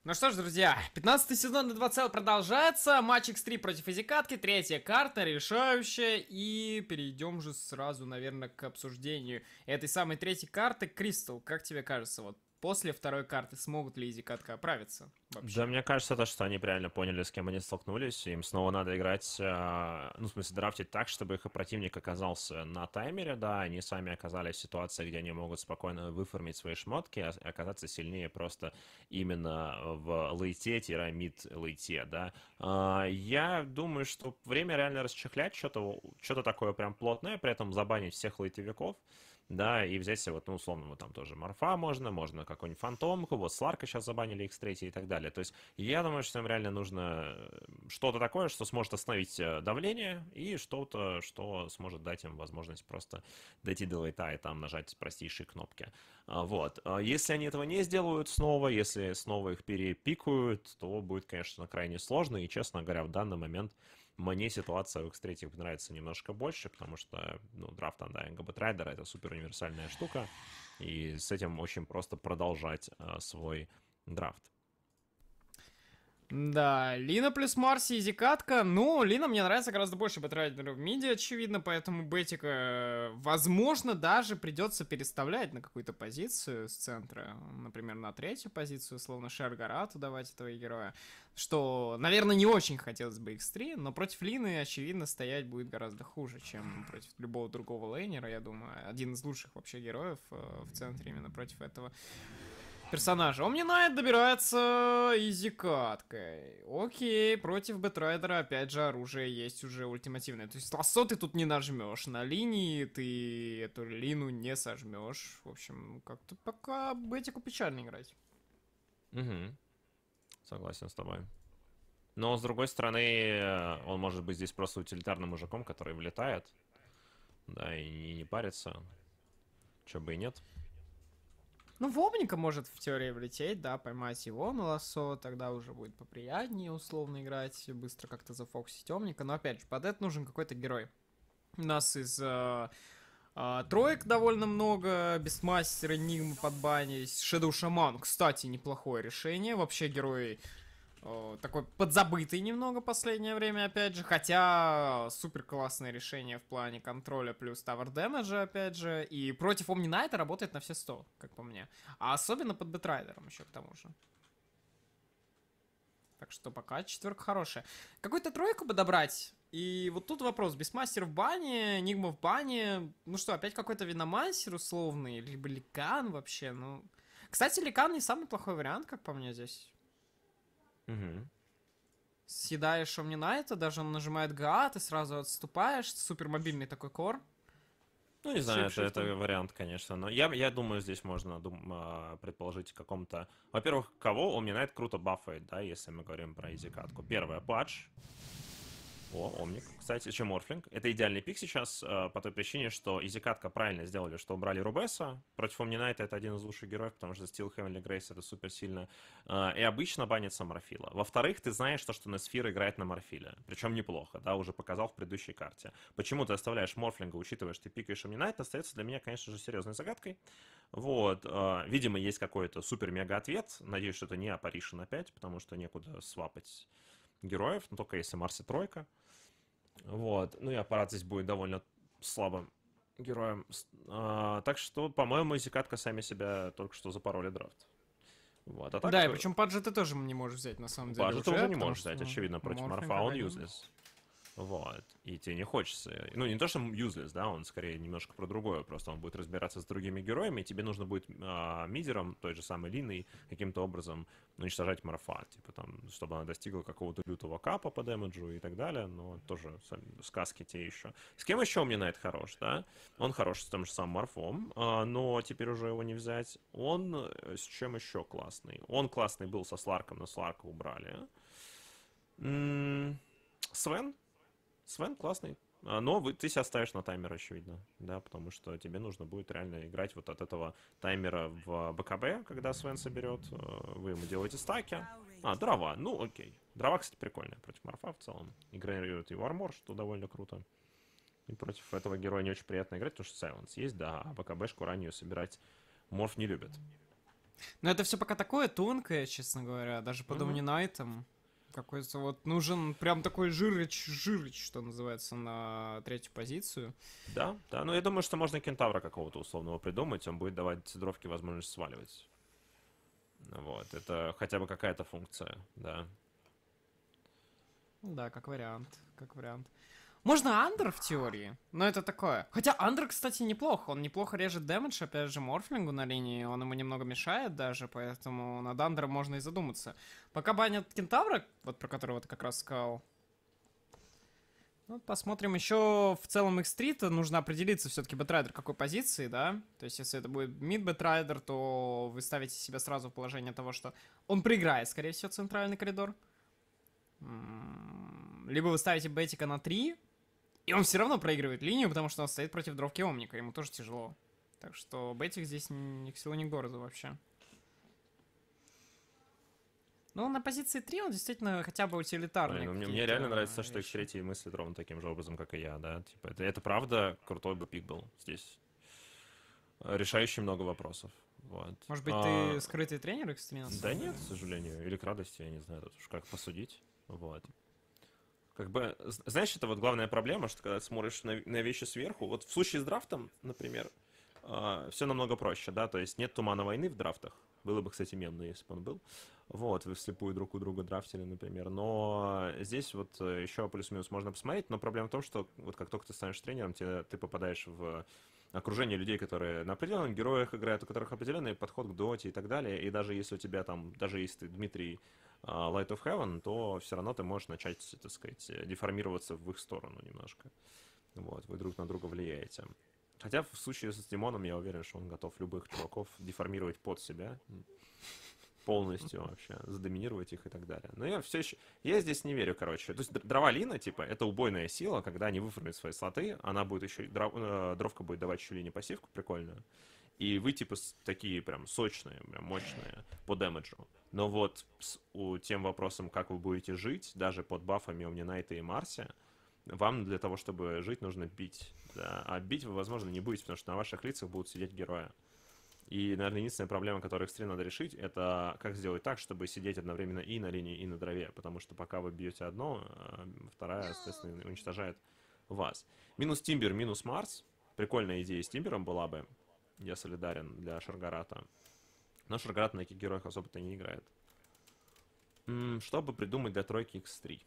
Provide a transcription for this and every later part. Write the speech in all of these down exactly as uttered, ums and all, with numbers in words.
Ну что ж, друзья, пятнадцатый сезон на два цел продолжается. Матч икс три против Изикатки, третья карта, решающая. И перейдем же сразу, наверное, к обсуждению этой самой третьей карты. Кристал, как тебе кажется, вот после второй карты смогут ли Изикатка оправиться Да, вообще? мне кажется, то, что они реально поняли, с кем они столкнулись. Им снова надо играть, э, ну, в смысле, драфтить так, чтобы их противник оказался на таймере, да, они сами оказались в ситуации, где они могут спокойно выформить свои шмотки, а оказаться сильнее просто именно в лейте-мид-лейте, да. А, Я думаю, что время реально расчехлять что-то что-то такое прям плотное, при этом забанить всех лейтовиков, да, и взять себе, вот, ну, условно, вот там тоже Морфа можно, можно какую-нибудь Фантомку, вот Сларка сейчас забанили икс три и так далее. То есть я думаю, что им реально нужно что-то такое, что сможет остановить э, давление, и что-то, что сможет дать им возможность просто дойти до лейта и там нажать простейшие кнопки. А, Вот. А Если они этого не сделают снова, если снова их перепикают, то будет, конечно, крайне сложно, и, честно говоря, в данный момент мне ситуация в икс три нравится немножко больше, потому что, ну, драфт Undying Batrider — это супер универсальная штука, и с этим очень просто продолжать э, свой драфт. Да, Лина плюс Марси и Зикатка. Ну, Лина мне нравится гораздо больше Бэтрайдера в миде, очевидно, поэтому Бетика, э, возможно, даже придется переставлять на какую-то позицию с центра. Например, на третью позицию, словно Шергарату давать этого героя. Что, наверное, не очень хотелось бы икс три, но против Лины, очевидно, стоять будет гораздо хуже, чем против любого другого лейнера, я думаю. Один из лучших вообще героев э, в центре именно против этого персонажа. Omni добирается изикаткой. Окей, против Бэтрайдера опять же оружие есть уже ультимативное. То есть лассо ты тут не нажмешь. На линии ты эту лину не сожмешь. В общем, как-то пока Бетику печально играть. Угу, согласен с тобой. Но, с другой стороны, э, он может быть здесь просто утилитарным мужиком, который влетает, да, и не, не парится. Чё бы и нет. Ну, Вобника может в теории влететь, да, поймать его на лассо, тогда уже будет поприятнее условно играть, быстро как-то зафокусить Омника. Но опять же, под это нужен какой-то герой. У нас из э, А, троек довольно много, Бестмастер, Энигма подбанились, Шэдоу Шаман, кстати, неплохое решение, вообще герой э, такой подзабытый немного последнее время, опять же, хотя супер классное решение в плане контроля плюс тавер дэмэджа, опять же, и против Омни Найта работает на все сто, как по мне, а особенно под Бэтрайдером еще к тому же. Так что пока четверка хорошая. Какую-то тройку бы добрать. И вот тут вопрос. Бестмастер в бане, Нигма в бане. Ну что, опять какой-то Виномансер условный? Либо Ликан вообще, ну... Кстати, Ликан не самый плохой вариант, как по мне здесь. Угу. Съедаешь Омнинайта, даже он нажимает ГА, ты сразу отступаешь. Супер мобильный такой кор. Ну, не С знаю, это, это шейпшифтом. вариант, конечно. Но я, я думаю, здесь можно дум- а, предположить каком-то... Во-первых, кого Omni круто бафает, да, если мы говорим про изикатку. Первое, Патч. О, Омник. Кстати, еще Морфлинг. Это идеальный пик сейчас, э, по той причине, что Изикатка правильно сделали, что убрали Рубеса. Против Омнинайта это один из лучших героев, потому что Steel Heavenly Grace это супер сильно. Э, и обычно банится Морфила. Во-вторых, ты знаешь то, что Несфир играет на Морфиле. Причем неплохо, да, уже показал в предыдущей карте. Почему ты оставляешь Морфлинга, учитывая, что ты пикаешь Омнинайта, остается для меня, конечно же, серьезной загадкой. Вот. Э, видимо, есть какой-то супер-мега-ответ. Надеюсь, что это не Апаришин опять, потому что некуда свапать героев, но только если Марси тройка. Вот. Ну и аппарат здесь будет довольно слабым героем. А, так что, по-моему, Изикатка сами себя только что запороли драфт. Вот. А Да, так, и причем паджи ты тоже не можешь взять на самом деле Бажа ты уже, уже не потому можешь что взять, очевидно, против Морфлинг Морфа он аварийный. useless. Вот. И тебе не хочется. Ну, не то, что useless, да, он скорее немножко про другое. Просто он будет разбираться с другими героями, и тебе нужно будет а, мидером, той же самой Линой, каким-то образом уничтожать Морфа. Типа там, чтобы она достигла какого-то лютого капа по дэмэджу и так далее. Но тоже сказки те еще. С кем еще мне Найт хорош, да? Он хорош с тем же самым Морфом, а, но теперь уже его не взять. Он э, с чем еще классный? Он классный был со Сларком, но Сларка убрали. М-м- Свен? Свен классный. А, Но вы, ты себя ставишь на таймер, очевидно, да, потому что тебе нужно будет реально играть вот от этого таймера в БКБ, когда Свен соберет, э, вы ему делаете стаки. А, дрова, ну окей. Дрова, кстати, прикольная против Морфа в целом. Игнорирует его армор, что довольно круто. И против этого героя не очень приятно играть, потому что Сайленс есть, да, а БКБшку раннюю собирать Морф не любит. Но это все пока такое тонкое, честно говоря, даже по Мгм. Доминайтам. Какой-то вот нужен прям такой жирыч, жирыч, что называется, на третью позицию. Да, да, ну я думаю, что можно кентавра какого-то условного придумать, он будет давать цедровке возможность сваливать. Вот, это хотя бы какая-то функция, да. Ну да, как вариант, как вариант. Можно Андер в теории, но это такое. Хотя Андер, кстати, неплохо. Он неплохо режет дэмэдж, опять же, Морфлингу на линии. Он ему немного мешает даже, поэтому над Андером можно и задуматься. Пока банят Кентавра, вот про которого ты как раз сказал. Ну, посмотрим еще в целом их стрита. Нужно определиться все-таки бэтрайдер какой позиции, да? То есть, если это будет мид бэтрайдер, то вы ставите себя сразу в положение того, что он проиграет, скорее всего, центральный коридор. М, Либо вы ставите бетика на три, и он все равно проигрывает линию, потому что он стоит против дровки Омника. Ему тоже тяжело. Так что бетик здесь ни к селу, ни к городу вообще. Ну, на позиции три он действительно хотя бы утилитарный. Блин, ну, мне, мне реально нравится, что их третий мыслит ровно таким же образом, как и я, да. Типа, это, это правда крутой бы пик был здесь. Э, Решающий много вопросов. Вот. Может быть, А, ты скрытый тренер Экстриnas? Да нет, к сожалению. Или к радости, я не знаю, тут уж как посудить. Вот. Как бы, з- знаешь, это вот главная проблема, что когда ты смотришь на, на вещи сверху, вот в случае с драфтом, например, все намного проще, да, то есть нет тумана войны в драфтах. Было бы, кстати, мемно, если бы он был. Вот, вы вслепую друг у друга драфтили, например. Но здесь вот э, еще плюс-минус можно посмотреть, но проблема в том, что вот как только ты станешь тренером, тебе, ты попадаешь в окружение людей, которые на определенных героях играют, у которых определенный подход к доте и так далее. И даже если у тебя там, даже если ты Дмитрий а, Light of Heaven, то все равно ты можешь начать, так сказать, деформироваться в их сторону немножко. Вот, вы друг на друга влияете. Хотя в случае с Димоном я уверен, что он готов любых чуваков деформировать под себя полностью вообще, задоминировать их и так далее. Но я все еще... Я здесь не верю, короче. То есть дрова Лина, типа, это убойная сила, когда они выформят свои слоты, она будет еще... Дров... э, Дровка будет давать еще линии пассивку прикольную. И вы, типа, с- такие прям сочные, прям мощные по дэмэджу. Но вот с у, тем вопросом, как вы будете жить, даже под бафами Омнинайта и Марси, вам для того, чтобы жить, нужно бить. Да? А бить вы, возможно, не будете, потому что на ваших лицах будут сидеть герои. И, наверное, единственная проблема, которую экстрим надо решить, это как сделать так, чтобы сидеть одновременно и на линии, и на дрове. Потому что пока вы бьете одно, а вторая, соответственно, уничтожает вас. Минус Тимбер, минус Марс. Прикольная идея с Тимбером была бы. Я солидарен для Шаргарата. Но Шаргарат на таких героях особо-то не играет. М, Чтобы придумать для тройки икс три.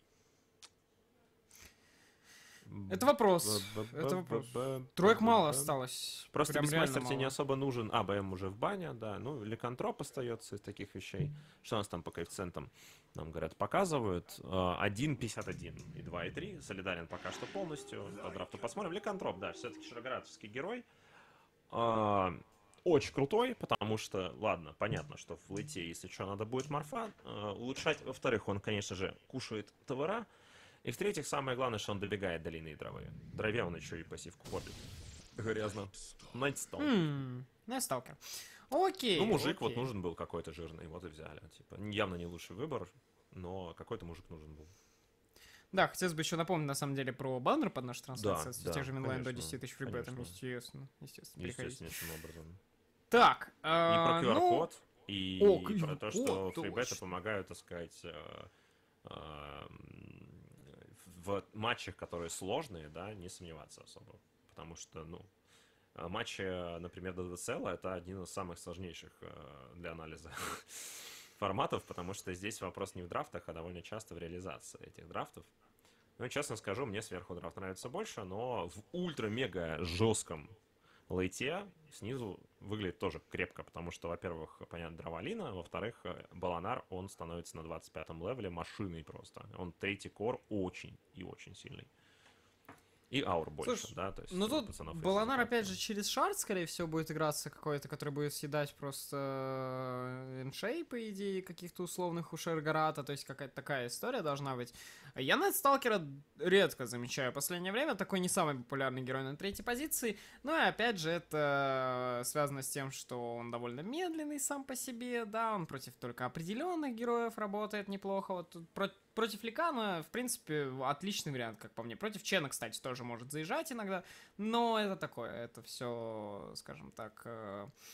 Это вопрос. Это вопрос. Троек мало осталось. Просто Прям Бисмастер реально тебе не мало. особо нужен. А, БМ уже в бане, да. Ну, Ликантроп остается из таких вещей. Что у нас там по коэффициентам? Нам говорят, показывают. А, один пятьдесят один и два и три. Солидарен пока что полностью. По драфту посмотрим. Ликантроп, да, все-таки шаргаратовский герой. А, Очень крутой, потому что, ладно, понятно, что в лейте, если что, надо будет морфа а, улучшать. Во-вторых, он, конечно же, кушает ТВРа. И в-третьих, самое главное, что он добегает до линии дровы. В дрове он еще и пассивку попит. Грязно. Найтстон. Хм, ну, сталкер. Окей. Ну, мужик вот окей. нужен был какой-то жирный, вот и взяли. Типа, явно не лучший выбор, но какой-то мужик нужен был. Да, хотелось бы еще напомнить, на самом деле, про баннер под нашу трансляцию. Да, в тех да, же Минлайн до конечно, десять тысяч фрибетом, конечно. естественно. Естественно, переходите. Естественнейшим образом. Так, И а, про ну, ку ар-код, и О, про то, что ку ар-код, фрибеты точно. помогают, так сказать, э, э, в матчах, которые сложные, да, не сомневаться особо. Потому что, ну, э, матчи, например, до ДВЦЛ это один из самых сложнейших э, для анализа форматов, потому что здесь вопрос не в драфтах, а довольно часто в реализации этих драфтов. Ну, честно скажу, мне сверху драфт нравится больше, но в ультра-мега жестком лейте снизу выглядит тоже крепко, потому что, во-первых, понятно, дровалина, во-вторых, Баланар, он становится на двадцать пятом левеле машиной просто. Он третий кор очень и очень сильный. И аур больше, Слушай, да, то есть ну у тут пацанов есть Баланар, задатки. опять же, через шард, скорее всего, будет играться какой-то, который будет съедать просто э, иншей, по идее, каких-то условных у Шергарата, то есть какая-то такая история должна быть. Я Найтсталкера редко замечаю в последнее время, такой не самый популярный герой на третьей позиции, но и опять же это связано с тем, что он довольно медленный сам по себе, да, он против только определенных героев работает неплохо, вот тут про- против Ликана, в принципе, отличный вариант, как по мне. Против Чена, кстати, тоже может заезжать иногда, но это такое, это все, скажем так, э,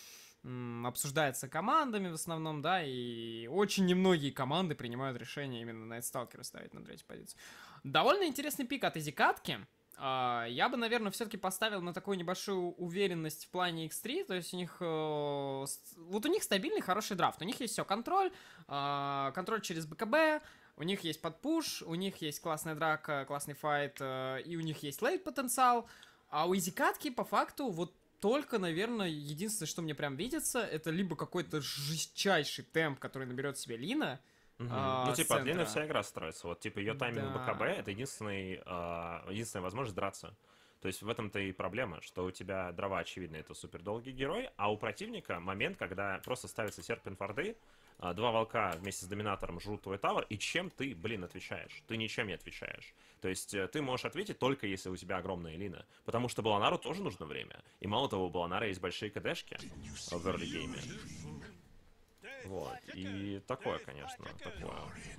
м, обсуждается командами в основном, да, и очень немногие команды принимают решение именно Найтсталкера ставить на третью позицию. Довольно интересный пик от Изикатки. Uh, я бы, наверное, все-таки поставил на такую небольшую уверенность в плане икс три, то есть у них, uh, вот у них стабильный хороший драфт, у них есть все, контроль, uh, контроль через БКБ, у них есть подпуш, у них есть классная драка, классный файт, uh, и у них есть лейт потенциал, а у Изикатки по факту вот только, наверное, единственное, что мне прям видится, это либо какой-то жестчайший темп, который наберет себе Лина. Угу. А, ну, типа, центра. длинная вся игра строится. Вот, типа, ее тайминг Да. БКБ — это единственный, а, единственная возможность драться. То есть в этом-то и проблема, что у тебя дрова, очевидно, это супер долгий герой, а у противника момент, когда просто ставятся серпент варды, а, два волка вместе с доминатором жрут твой тавер, и чем ты, блин, отвечаешь? Ты ничем не отвечаешь. То есть э, ты можешь ответить только если у тебя огромная лина. Потому что Баланару тоже нужно время. И мало того, у Баланара есть большие КДшки в early гейме. Вот, и такое, конечно, такое.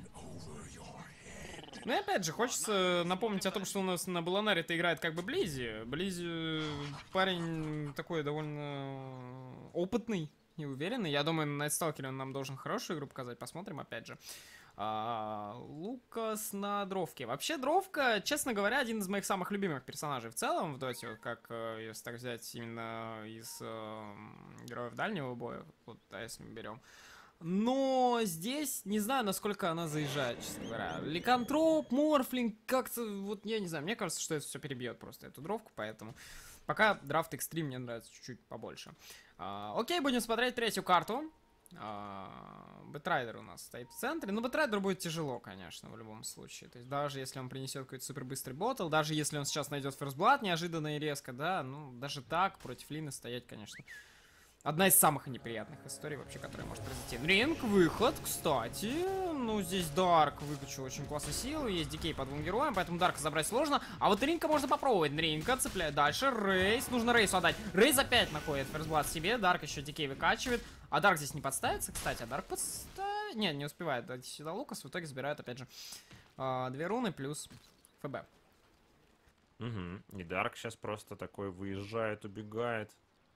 Ну и опять же, хочется напомнить о том, что у нас на Баланаре-то играет как бы Близи. Близи парень такой довольно опытный и уверенный. Я думаю, на Найтсталкере он нам должен хорошую игру показать. Посмотрим, опять же. А, Лукас на Дровке. Вообще, Дровка, честно говоря, один из моих самых любимых персонажей в целом в доте, как, если так взять, именно из э, героев дальнего боя, вот, да, если мы берем. Но здесь не знаю, насколько она заезжает, честно говоря. Ликантроп, Морфлинг, как-то, вот, я не знаю, мне кажется, что это все перебьет просто эту Дровку, поэтому пока драфт экстрим мне нравится чуть-чуть побольше. А, окей, будем смотреть третью карту. Бэтрайдер у нас стоит в центре. Но Бэтрайдеру будет тяжело, конечно, в любом случае. То есть даже если он принесет какой-то супер быстрый ботл, даже если он сейчас найдет ферстблад неожиданно и резко, да, ну, даже так против Лины стоять, конечно, одна из самых неприятных историй вообще, которая может произойти. Ринг, выход, кстати. Ну, здесь Дарк выкачал очень классную силу. Есть дикей по двум героям, поэтому Дарка забрать сложно. А вот Ринка можно попробовать. Ринка цепляет дальше. Рейс. Нужно Рейсу отдать. Рейс опять находит ферстблад себе. Дарк еще дикей выкачивает. А Дарк здесь не подставится, кстати. А Дарк подставит... Не, не успевает дать сюда Лукас. В итоге забирает, опять же, две руны плюс ФБ. Угу. И Дарк сейчас просто такой выезжает, убегает.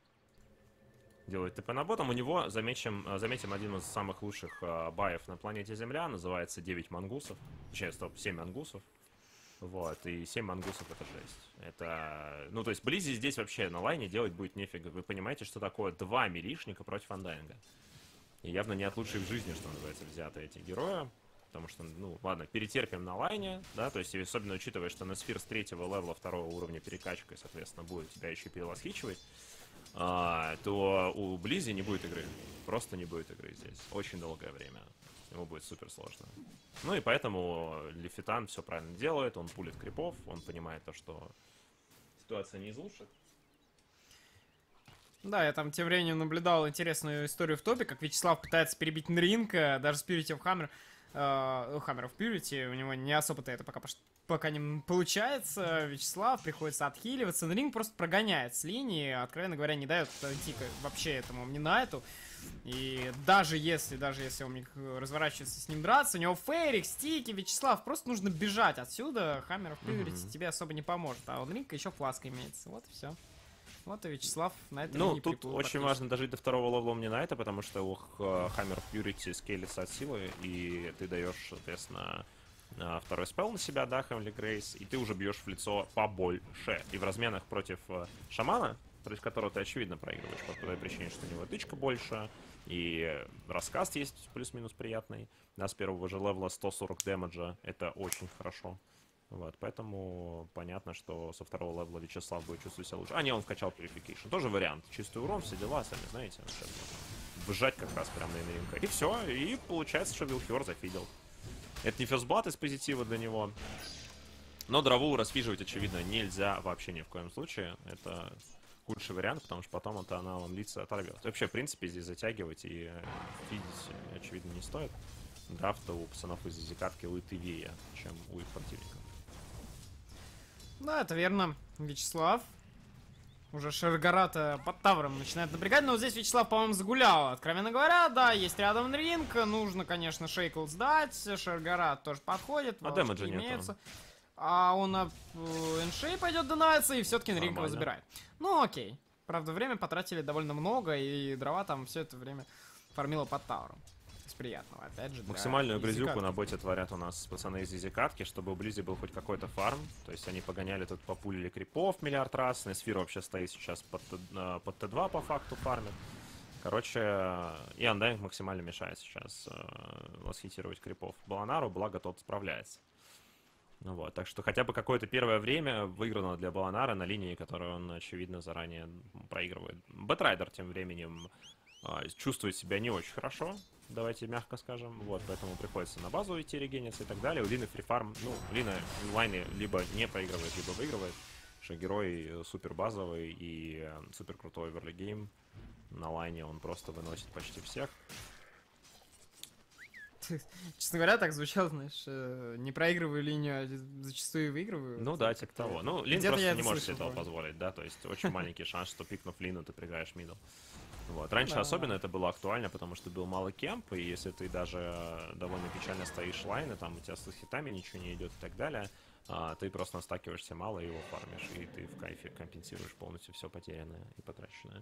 Делает ТП на ботом. У него, заметим, заметим, один из самых лучших э, баев на планете Земля. Называется девять мангусов. Точнее, стоп, семь мангусов. Вот, и семь мангусов — это жесть. Это... Ну, то есть, Близи здесь вообще на лайне делать будет нефига. Вы понимаете, что такое два милишника против Андайнга. И явно не от лучших в жизни, что называется, взяты эти герои. Потому что, ну, ладно, перетерпим на лайне, да, то есть, особенно учитывая, что Несфир с третьего левела второго уровня перекачкой, соответственно, будет тебя еще переласхичивать. А, то у Близи не будет игры. Просто не будет игры здесь. Очень долгое время. Ему будет супер сложно. Ну и поэтому Лефитан все правильно делает. Он пулит крипов. Он понимает то, что ситуация не из лучших. Да, я там тем временем наблюдал интересную историю в топе, как Вячеслав пытается перебить Нринка, даже Spirit of Hammer. Uh, Hammer of Purity, у него не особо-то это пока, пока не получается. Вячеслав приходится отхиливаться. Ринг просто прогоняет с линии, откровенно говоря, не дает идти вообще этому Минайту. И даже если, даже если он разворачивается с ним драться, у него фейрик, стики, Вячеслав, просто нужно бежать отсюда. Hammer of Purity mm-hmm. тебе особо не поможет. А у Ринга еще фласка имеется. Вот и все. Вот и Вячеслав на этом ну, не тут очень важно дожить до второго левела Omni-Knight, потому что у Hammer of Purity скейлится от силы, и ты даешь, соответственно, второй спелл на себя, да, Heavenly Grace, и ты уже бьешь в лицо побольше. И в разменах против шамана, против которого ты, очевидно, проигрываешь, по той причине, что у него тычка больше, и раскаст есть плюс-минус приятный, да, с первого же левела сто сорок дэмэджа, это очень хорошо. Вот, поэтому понятно, что со второго левела Вячеслав будет чувствовать себя лучше. А, не, он вкачал Purification. Тоже вариант. Чистый урон, все дела, сами знаете. Сейчас можно бежать как раз прямо на Инринка. И все, и получается, что Вилхиор зафидел. Это не ферстблад из позитива для него. Но дрову расфиживать, очевидно, нельзя вообще ни в коем случае. Это худший вариант, потому что потом это она вам лица оторвет. Вообще, в принципе, здесь затягивать и фидить, очевидно, не стоит. Драфта у пацанов из Изикатки лытывее, чем у их противников. Да, это верно. Вячеслав. Уже Шергарата под тавром начинает напрягать, но вот здесь Вячеслав, по-моему, загулял. Откровенно говоря, да, есть рядом Ринг. Нужно, конечно, Шейкл сдать. Шергарат тоже подходит. А дэмэджа нету. А он на эншей пойдет донается, и все-таки Ринг его забирает. Ну, окей. Правда, время потратили довольно много, и дрова там все это время фармило под тауром. Из приятного, опять же, для Максимальную грязюку изикатки. на боте творят у нас пацаны из изикатки, чтобы у Близи был хоть какой-то фарм. То есть они погоняли тут, популили крипов миллиард раз. Несфир вообще стоит сейчас под, под Т два по факту фармит. Короче, и Undying максимально мешает сейчас э, восхитировать крипов. Баланару, благо тот справляется. Ну вот, так что хотя бы какое-то первое время выиграно для Баланара на линии, которую он, очевидно, заранее проигрывает. Бэтрайдер тем временем э, чувствует себя не очень хорошо, давайте мягко скажем. Вот, поэтому приходится на базу идти регениться и так далее. У Лины фрифарм, ну, Лина лайны либо не проигрывает, либо выигрывает. Потому что герой супер базовый и э, супер крутой оверлигейм. На лайне он просто выносит почти всех. Честно говоря, так звучало, знаешь, не проигрываю линию, а зачастую выигрываю. Ну да, типа того. Ну, Лин просто не может себе этого позволить, да, то есть очень маленький шанс, что пикнув Лину, ты проиграешь мидл. Вот. Раньше да, особенно это было актуально, потому что был малый кемп, и если ты даже довольно печально стоишь лайны, там у тебя с хитами ничего не идет и так далее, а, ты просто настакиваешься мало и его фармишь, и ты в кайфе компенсируешь полностью все потерянное и потраченное.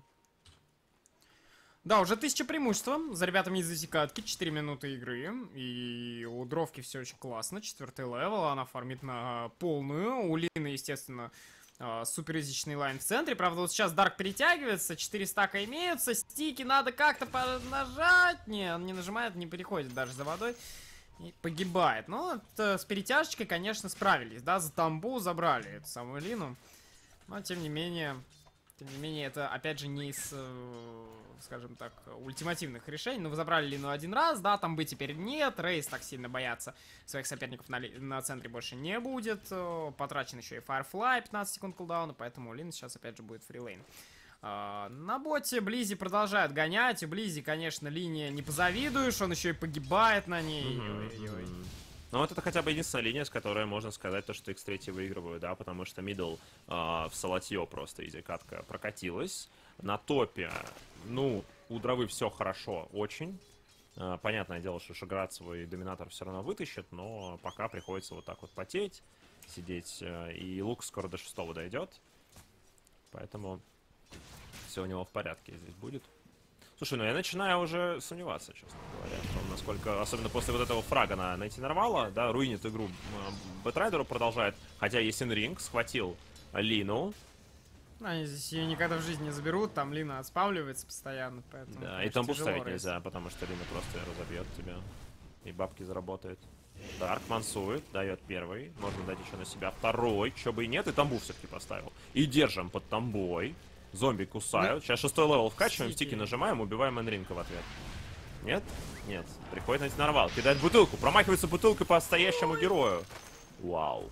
Да, уже тысяча преимущества за ребятами из Изикатки, четыре минуты игры, и у Дровки все очень классно, четвертый левел, она фармит на полную, у Лины, естественно, суперизичный лайн в центре, правда, вот сейчас Дарк перетягивается, четыре стака имеются, стики надо как-то нажать, не, он не нажимает, не переходит даже за водой, и погибает, но это, с перетяжечкой, конечно, справились, да, за тамбу забрали эту самую Лину, но, тем не менее... Тем не менее, это, опять же, не из, скажем так, ультимативных решений. Но вы забрали Лину один раз, да, там бы теперь нет. Рейс так сильно бояться своих соперников на, на центре больше не будет. Потрачен еще и Firefly, пятнадцать секунд кулдауна, поэтому Лина сейчас, опять же, будет фрилейн. На боте Близи продолжает гонять. И Близи, конечно, линия не позавидуешь, он еще и погибает на ней. Mm-hmm. Ну, вот это хотя бы единственная линия, с которой можно сказать то, что икс три выигрывают, да, потому что мидл э, в Салатье просто изикатка прокатилась. На топе, ну, у Дровы все хорошо, очень. Э, понятное дело, что Шаград свой доминатор все равно вытащит, но пока приходится вот так вот потеть, сидеть, э, и лук скоро до шестого дойдет. Поэтому все у него в порядке здесь будет. Слушай, ну я начинаю уже сомневаться, честно говоря, в том, насколько, особенно после вот этого фрага на найти Нарвала, да, руинит игру Бэтрайдеру продолжает, хотя Есен Ринг схватил Лину. Они здесь ее никогда в жизни не заберут, там Лина отспавливается постоянно, поэтому... Да, и там буст ставить нельзя, потому что Лина просто разобьет тебя, и бабки заработает. Дарк мансует, дает первый, можно дать еще на себя второй, чё бы и нет, и тамбу все-таки поставил. И держим под тамбой. Зомби кусают. Сейчас шестой левел вкачиваем, стики. стики нажимаем, убиваем Энринка в ответ. Нет? Нет. Приходит найти Нарвал. Кидает бутылку. Промахивается бутылкой по настоящему герою. Вау.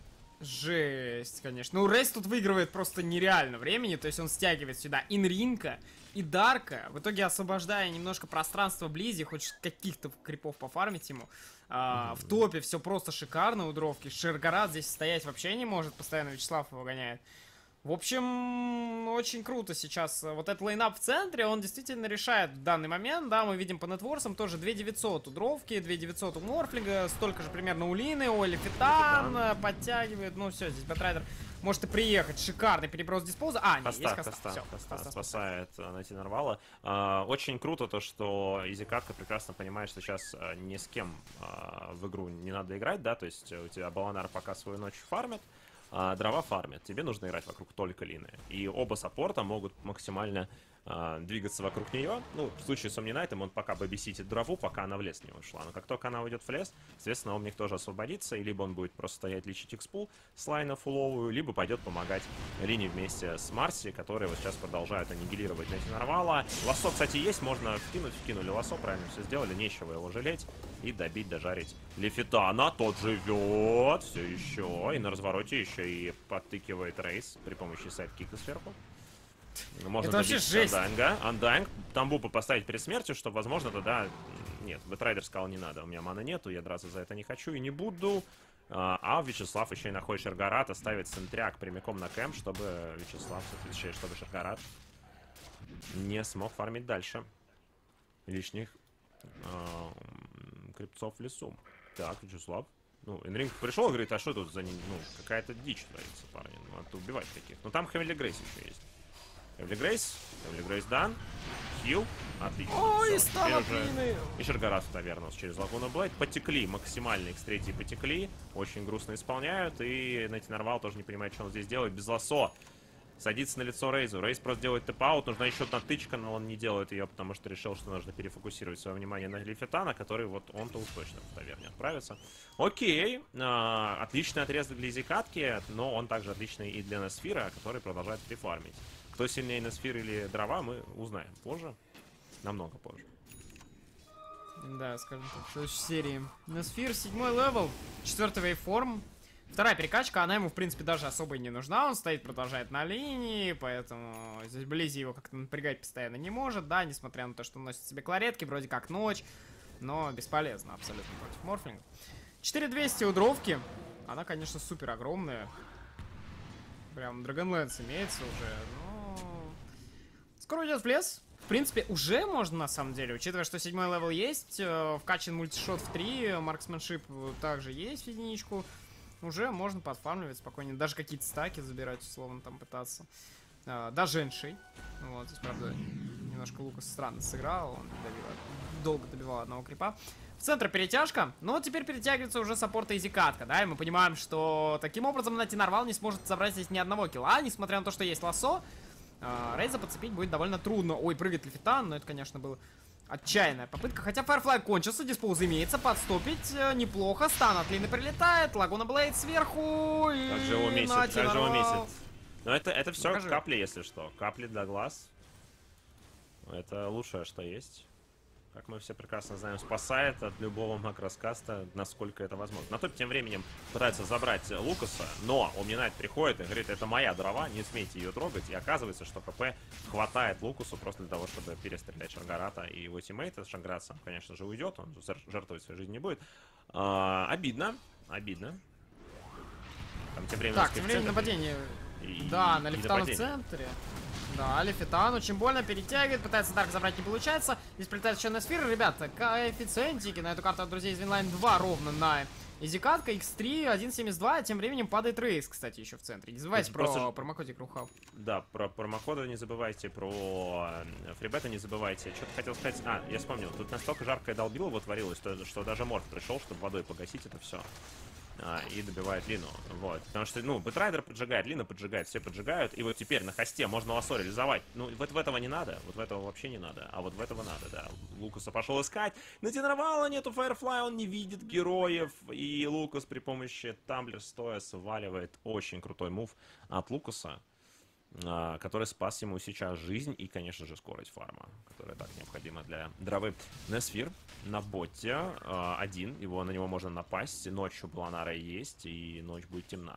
Жесть, конечно. Ну, Рейс тут выигрывает просто нереально времени. То есть он стягивает сюда Инринка и Дарка. В итоге освобождая немножко пространства Близи, хоть каких-то крипов пофармить ему. А, mm-hmm. В топе все просто шикарно у Дровки. Шергарат здесь стоять вообще не может. Постоянно Вячеслав его гоняет. В общем, очень круто сейчас. Вот этот лайнап в центре, он действительно решает в данный момент. Да, мы видим по нетворсам тоже две тысячи девятьсот у Дровки, две тысячи девятьсот у Морфлинга, столько же примерно у Лины, у Элифитан подтягивает. Ну все, здесь Бэтрайдер может и приехать. Шикарный переброс диспоза. А, нет, есть Коста. Коста, все, Коста, Коста спасает найти Нарвала. А, очень круто то, что Изикатка прекрасно понимает, что сейчас а, ни с кем а, в игру не надо играть, да, то есть у тебя Баланар пока свою ночь фармит. А, дрова фармят, тебе нужно играть вокруг только Лины. И оба саппорта могут максимально а, двигаться вокруг нее. Ну, в случае с Омнинайтом он пока бэбиситит дрову, пока она в лес не ушла. Но как только она уйдет в лес, соответственно, Омник тоже освободится, и либо он будет просто стоять лечить экспул с лайна фуловую, либо пойдет помогать Лине вместе с Марси, которые вот сейчас продолжают аннигилировать найти Нарвала. Лассо, кстати, есть, можно вкинуть, вкинули лассо, правильно все сделали, нечего его жалеть. И добить, дожарить Лефитана. Тот живет все еще. И на развороте еще и подтыкивает Рейс при помощи сайдкика сверху. Можно это вообще жесть. Андайнга. Андайнг. Тамбупа поставить перед смертью, чтобы, возможно, тогда... Нет, Бэтрайдер сказал, не надо. У меня маны нету, я драться за это не хочу и не буду. А Вячеслав еще и находит Шергарата, ставит центряк прямиком на кэмп, чтобы Вячеслав, чтобы Шергарат не смог фармить дальше. Лишних... крипцов в лесу. Так, Вячеслав. Ну, Энринг пришел и говорит, а что тут за ним? Ну, какая-то дичь творится, парни. Ну, надо убивать таких. Но там Хэмилли Грейс еще есть. Эвли Грейс. Эвли Грейс дан. Хил. Отлично. Ой, Всё, стало теперь уже длинный. и Шергарат Тавернус через Лагуну Блейд. Потекли, максимально икс три потекли. Очень грустно исполняют. И Найти Нарвал тоже не понимает, что он здесь делает. Без лассо. Садится на лицо Рейзу. Рейз просто делает тэп-аут. Нужна еще одна тычка, но он не делает ее, потому что решил, что нужно перефокусировать свое внимание на Лефитана, который вот он-то уж точно в таверне отправится. Окей. А, отличный отрезок для Изикатки, но он также отличный и для Несфира, который продолжает прифармить. Кто сильнее, Несфир или Дрова, мы узнаем позже. Намного позже. Да, скажем так, в следующей серии. Несфир, седьмой левел, четвертый вейформ. Вторая перекачка, она ему, в принципе, даже особо и не нужна. Он стоит, продолжает на линии, поэтому здесь Близи его как-то напрягать постоянно не может, да, несмотря на то, что он носит себе кларетки, вроде как ночь, но бесполезно абсолютно против Морфлинга. четыре двести у дровки. Она, конечно, супер огромная. Прям Dragonlance имеется уже, но... Скоро уйдет в лес. В принципе, уже можно, на самом деле, учитывая, что седьмой левел есть, э, вкачан мультишот в три, марксменшип также есть в единичку. Уже можно подфармливать спокойно, даже какие-то стаки забирать, условно, там пытаться. Э, даже эншей. Вот, здесь, правда, немножко Лукас странно сыграл, он добил, долго добивал одного крипа. В центр перетяжка, но теперь перетягивается уже саппорта Изикатка, да, и мы понимаем, что таким образом Найти Нарвал не сможет собрать здесь ни одного килла, несмотря на то, что есть лассо. Рейза подцепить будет довольно трудно. Ой, прыгает Лефитан, но это, конечно, была отчаянная попытка. Хотя Firefly кончился, диспоуз имеется, подступить э, неплохо. Стан от Лины прилетает, Лагуна Блейд сверху. И как же его месяц, как же его месяц. Но это, это все Покажи. капли, если что. Капли для глаз. Это лучшее, что есть. Как мы все прекрасно знаем, спасает от любого макроскаста, насколько это возможно. На топ тем временем пытается забрать Лукаса, но Omni Knight приходит и говорит, это моя дрова, не смейте ее трогать. И оказывается, что КП хватает Лукасу просто для того, чтобы перестрелять Шаргарата и его тиммейта. Шаргарат сам, конечно же, уйдет, он жертвовать своей жизнью не будет. А, обидно, обидно. Там тем временем... Так, тем временем нападение. И, да, на и Лефитану в нападение. центре. Да, Лефитан очень больно перетягивает, пытается Дарк забрать, не получается. Здесь прилетает еще Несфир. Ребята, коэффициентики на эту карту от друзей из Винлайн два ровно на Изикатка, икс три, один семьдесят два, тем временем падает Рейс, кстати, еще в центре. Не забывайте Это про просто... промокодик Рухав. Да, про промокоды не забывайте, про фрибеты не забывайте. Что-то хотел сказать... А, я вспомнил. Тут настолько жаркое долбило вот творилось, что, что даже Морф пришел, чтобы водой погасить это все. А, и добивает Лину. Вот. Потому что, ну, Бэтрайдер поджигает, Лина поджигает, все поджигают. И вот теперь на хосте можно лассо реализовать. Ну, вот в этого не надо. Вот в этого вообще не надо. А вот в этого надо, да. Лукаса пошел искать. Найти Нарвала нету Firefly, он не видит героев. И Лукас при помощи Тамблер стоя сваливает очень крутой мув от Лукаса, который спас ему сейчас жизнь и, конечно же, скорость фарма, которая так необходима для дровы. Несфир на боте один, его, на него можно напасть, ночью Бланара есть, и ночь будет темна.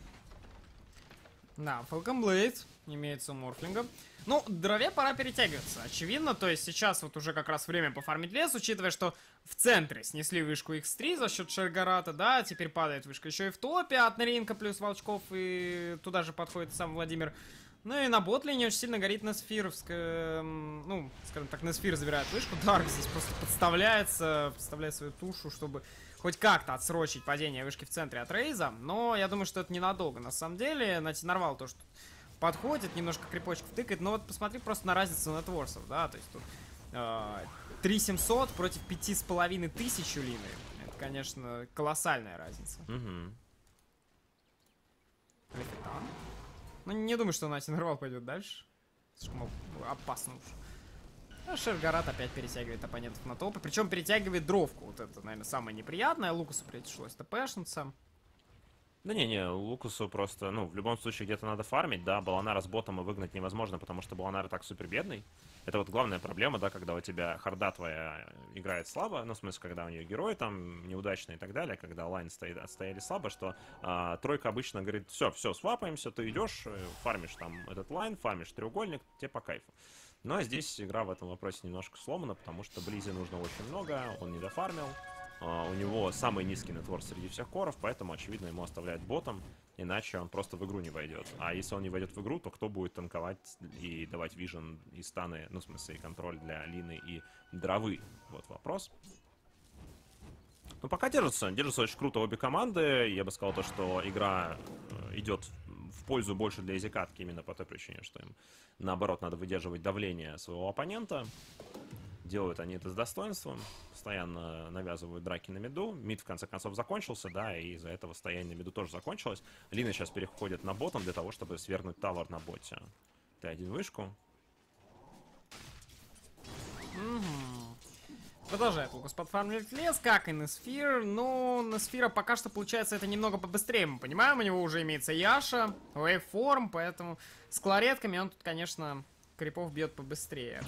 Да, Falcon Blade имеется у Морфлинга. Ну, дрове пора перетягиваться, очевидно, то есть сейчас вот уже как раз время пофармить лес, учитывая, что в центре снесли вышку икс три за счет Шергарата, да, теперь падает вышка еще и в топе от Наринка плюс Волчков, и туда же подходит сам Владимир. Ну и на ботлине очень сильно горит Несфир, ну, скажем так, Несфир забирает вышку, Дарк здесь просто подставляется, подставляет свою тушу, чтобы хоть как-то отсрочить падение вышки в центре от Рейза, но я думаю, что это ненадолго, на самом деле. Найти Нарвал то, что подходит, немножко крипочков тыкает, но вот посмотри просто на разницу нетворсов, да, то есть тут э, три тысячи семьсот против пяти с половиной тысяч у Лины, это, конечно, колоссальная разница. Угу. Лефитан. Ну, не думаю, что Найти Нарвал пойдет дальше, слишком опасно уж. А Шергарат опять перетягивает оппонентов на топы. Причем перетягивает дровку. Вот это, наверное, самое неприятное. Лукасу пришлось тпшнуться. Да не-не, Лукасу просто, ну, в любом случае где-то надо фармить, да, Баланара с ботом и выгнать невозможно, потому что Баланара так супер бедный. Это вот главная проблема, да, когда у тебя харда твоя играет слабо, ну, в смысле, когда у нее герои там неудачные и так далее, когда лайн стоит, отстояли слабо, что а, тройка обычно говорит, все, все, свапаемся, ты идешь, фармишь там этот лайн, фармишь треугольник, тебе по кайфу. Но здесь игра в этом вопросе немножко сломана, потому что Близи нужно очень много, он не дофармил. Uh, у него самый низкий нетворк среди всех коров, поэтому, очевидно, ему оставляют ботом, иначе он просто в игру не войдет. А если он не войдет в игру, то кто будет танковать и давать вижен и станы, ну, в смысле, и контроль для Лины и дровы? Вот вопрос. Ну, пока держатся. Держатся очень круто обе команды. Я бы сказал то, что игра идет в пользу больше для изикатки именно по той причине, что им, наоборот, надо выдерживать давление своего оппонента. Делают они это с достоинством, постоянно навязывают драки на миду. Мид, в конце концов, закончился, да, и из-за этого стояние на миду тоже закончилось. Лина сейчас переходит на ботом для того, чтобы свергнуть тавер на боте. Т один вышку. Продолжает Лукас подфармливать лес, как и Несфир. Но Несфира пока что получается это немного побыстрее. Мы понимаем, у него уже имеется Яша, Вейформ, поэтому с кларетками он тут, конечно, крипов бьет побыстрее.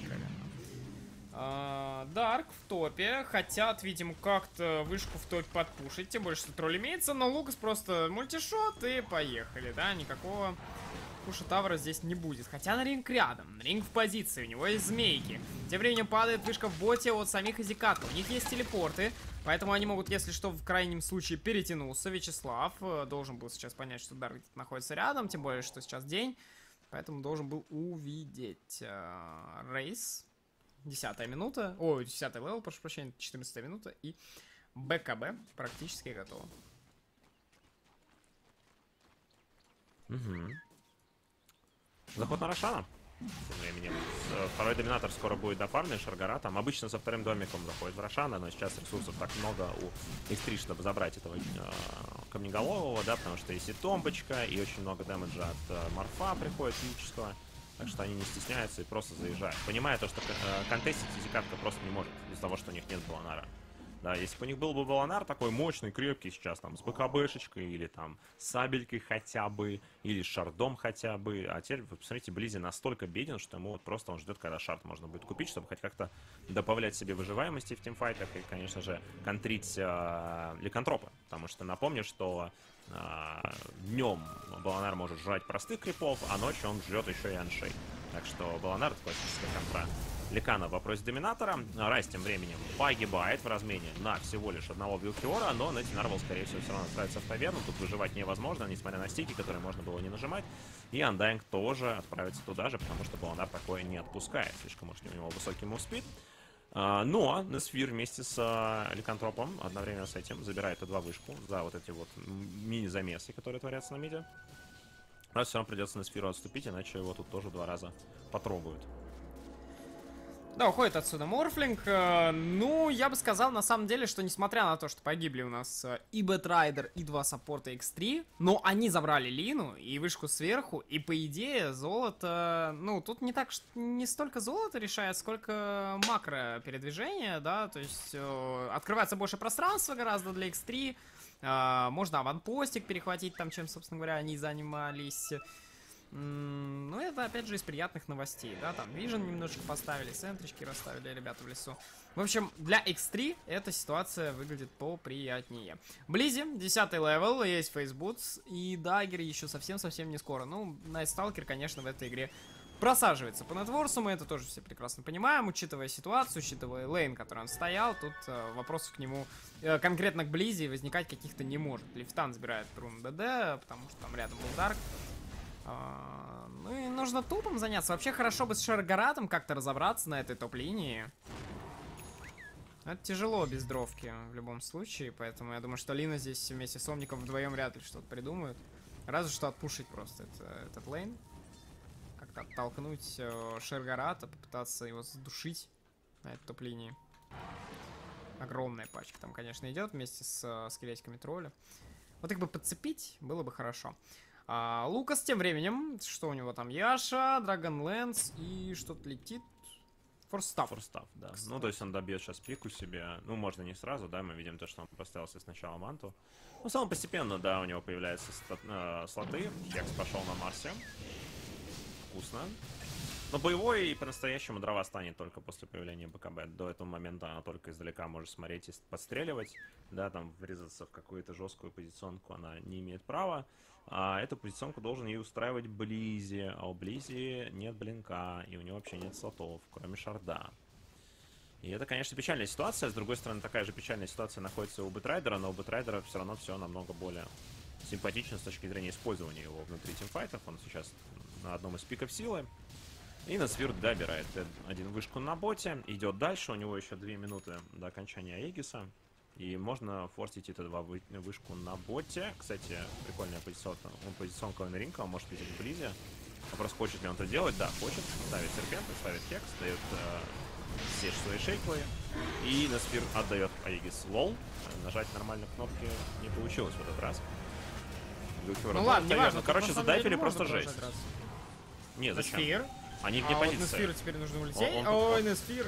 Дарк в топе. Хотят, видимо, как-то вышку в топе подпушить. Тем более, что тролль имеется. Но Лукас просто мультишот и поехали, да? Никакого пуша тавра здесь не будет. Хотя на ринг рядом. Ринг в позиции. У него есть змейки. Тем временем падает вышка в боте от самих изикатов. У них есть телепорты. Поэтому они могут, если что, в крайнем случае перетянуться. Вячеслав должен был сейчас понять, что Дарк находится рядом. Тем более, что сейчас день. Поэтому должен был увидеть Рейс. Десятая минута. Ой, десятый левел, прошу прощения. Четырнадцатая минута. И БКБ практически готово. Угу. Заход на Рошана. Тем временем второй доминатор скоро будет дофармлен, Шаргара. Там обычно со вторым домиком заходит в Рошана, но сейчас ресурсов так много у икс три, чтобы забрать этого э, камнеголового, да, потому что есть и томбочка, и очень много дэмэджа от э, морфа приходит физического. Так что они не стесняются и просто заезжают. Понимая то, что э, контестить изикатка просто не может из-за того, что у них нет баланара. Да, если бы у них был бы баланар такой мощный, крепкий сейчас, там, с БКБшечкой, или там с сабелькой хотя бы, или с шардом хотя бы. А теперь, вы посмотрите, Близи настолько беден, что ему вот просто он ждет, когда шард можно будет купить, чтобы хоть как-то добавлять себе выживаемости в тимфайтах и, конечно же, контрить э, ликантропа. Потому что напомню, что э, днем баланар может жрать простых крипов, а ночью он жрет еще и аншей. Так что баланар — это классическая контра. Ликана в вопросе доминатора. Райс тем временем погибает в размене на всего лишь одного Вилкиора, но Нети Нарвал, скорее всего, все равно отправится в таверну. Тут выживать невозможно, несмотря на стики, которые можно было не нажимать. И Undying тоже отправится туда же, потому что Баланар такое не отпускает. Слишком уж у него высокий мувспид. Но Несфир вместе с Ликантропом одновременно с этим забирает и два вышку за вот эти вот мини-замесы, которые творятся на миде. Но все равно придется Несфиру отступить, иначе его тут тоже два раза потрогают. Да, уходит отсюда Морфлинг. Ну, я бы сказал, на самом деле, что несмотря на то, что погибли у нас и Бэтрайдер, и два саппорта икс три, но они забрали Лину и вышку сверху, и по идее золото... Ну, тут не так, не столько золото решает, сколько макро передвижение, да, то есть открывается больше пространства гораздо для икс три, можно аванпостик перехватить там, чем, собственно говоря, они занимались... Ну, это, опять же, из приятных новостей, да, там, Vision немножечко поставили, центрички расставили ребята в лесу. В общем, для икс три эта ситуация выглядит поприятнее. Близи, десятый левел, есть фейсбутс, и Даггер еще совсем-совсем не скоро. Ну, Найтсталкер, конечно, в этой игре просаживается по нетворсу, мы это тоже все прекрасно понимаем, учитывая ситуацию, учитывая лейн, который он стоял, тут э, вопросов к нему, э, конкретно к Близи, возникать каких-то не может. Лифтан забирает рун ДД, потому что там рядом был Дарк. А, ну и нужно тупом заняться. Вообще хорошо бы с Шаргаратом как-то разобраться на этой топ-линии. Это тяжело без дровки в любом случае, поэтому я думаю, что Лина здесь вместе с Омником вдвоем вряд ли что-то придумают. Разве что отпушить просто это, этот лейн. Как-то оттолкнуть э, Шаргарата, попытаться его задушить на этой топ-линии. Огромная пачка там, конечно, идет вместе с э, скелетиками тролля. Вот их бы подцепить, было бы хорошо. А, Лукас тем временем, что у него там? Яша, Драгонлэнс и что-то летит. Форстав. Форстав, да. Ну, то есть он добьет сейчас пику себе. Ну, можно не сразу, да, мы видим то, что он поставился сначала манту. Ну, в целом постепенно, да, у него появляются э, слоты. Хекс пошел на Марсе. Вкусно. Но боевой и по-настоящему дрова станет только после появления БКБ. До этого момента она только издалека может смотреть и подстреливать. Да, там врезаться в какую-то жесткую позиционку она не имеет права. А эту позиционку должен ей устраивать Близи. А у Близи нет блинка. И у него вообще нет слотов, кроме шарда. И это, конечно, печальная ситуация. С другой стороны, такая же печальная ситуация находится у Бэтрайдера. Но у Бэтрайдера все равно все намного более симпатично с точки зрения использования его внутри тимфайтов. Он сейчас на одном из пиков силы. И Несфир добирает один вышку на боте. Идет дальше. У него еще две минуты до окончания Аегиса. И можно форсить эту два вышку на боте. Кстати, прикольная позиционка. Он позиционка на ринка, он может видеть вблизи. Вопрос, хочет ли он это делать? Да, хочет. Ставит серпенты, ставит хекс, дает э, все свои шейклы. И на спир отдает Аегис. Лол. Нажать нормально кнопки не получилось в этот раз. Ну ладно, не важно. Короче, задайфили просто жесть. Нет, зачем? Сфир. Они вне а позиции. Вот на сфиру теперь нужно улететь. Он, он Ой, на сфир.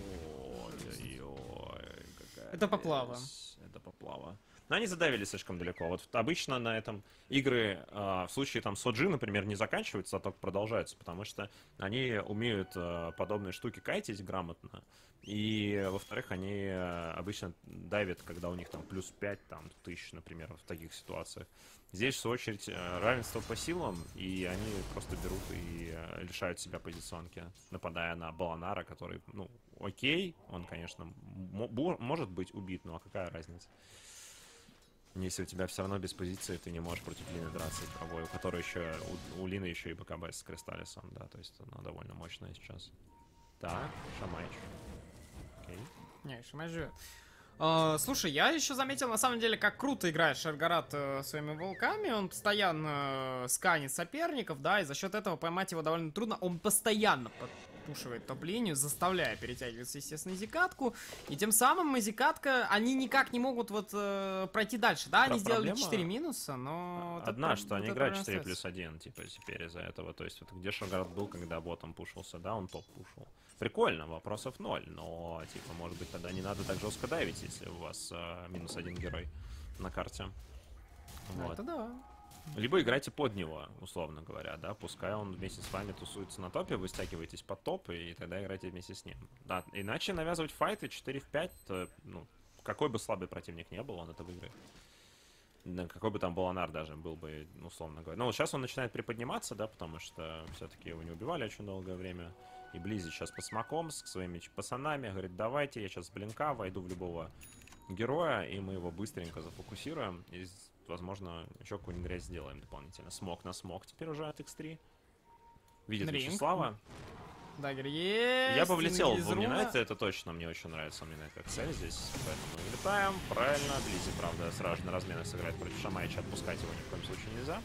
Ой-ой-ой, это поплава. Это поплава. Но они задавили слишком далеко. Вот обычно на этом игры э, в случае там Соджи, например, не заканчиваются, а только продолжаются, потому что они умеют э, подобные штуки кайтить грамотно. И, во-вторых, они э, обычно давят, когда у них там плюс пять там, тысяч, например, в таких ситуациях. Здесь, в свою очередь, равенство по силам, и они просто берут и э, лишают себя позиционки, нападая на Баланара, который, ну, окей, он, конечно, может быть убит, но а какая разница? Если у тебя все равно без позиции, ты не можешь против Лины драться с дровой, у которой еще, у, у Лины еще и БКБ с Кристаллисом, да, то есть она довольно мощная сейчас. Так, Шамайч. Окей. Не, Шамайч живет. Uh, слушай, я еще заметил, на самом деле, как круто играет Шаргарат uh, своими волками. Он постоянно uh, сканит соперников, да, и за счет этого поймать его довольно трудно. Он постоянно подпушивает топ-линию, заставляя перетягиваться, естественно, Изикатку. И тем самым Изикатка, они никак не могут вот uh, пройти дальше, да? Они Про сделали четыре минуса, но... Одна, что они играют четыре плюс один, типа, теперь из-за этого. То есть, вот где Шаргарат был, когда ботом пушился, да, он топ пушил. Прикольно, вопросов ноль, но, типа, может быть, тогда не надо так жестко давить, если у вас э, минус один герой на карте. Вот. Это да. Либо играйте под него, условно говоря, да, пускай он вместе с вами тусуется на топе, вы стягиваетесь под топ, и тогда играйте вместе с ним. Да, иначе навязывать файты четыре в пять, то, ну, какой бы слабый противник не был, он это выиграет. Да, какой бы там Баланар даже был бы, условно говоря. Но вот сейчас он начинает приподниматься, да, потому что все-таки его не убивали очень долгое время. И Близи сейчас по смоком с своими пацанами говорит, давайте, я сейчас с блинка войду в любого героя, и мы его быстренько зафокусируем. И, возможно, еще какую-нибудь грязь сделаем дополнительно. Смок на смок теперь уже от икс три. Видит Вячеслава. Дагер есть. Я бы влетел в Омнинайта, это точно мне очень нравится Омнинайт как цель здесь. Поэтому вылетаем. Правильно. Близи, правда, сразу на разменах сыграет против Шамайча. Отпускать его ни в коем случае нельзя.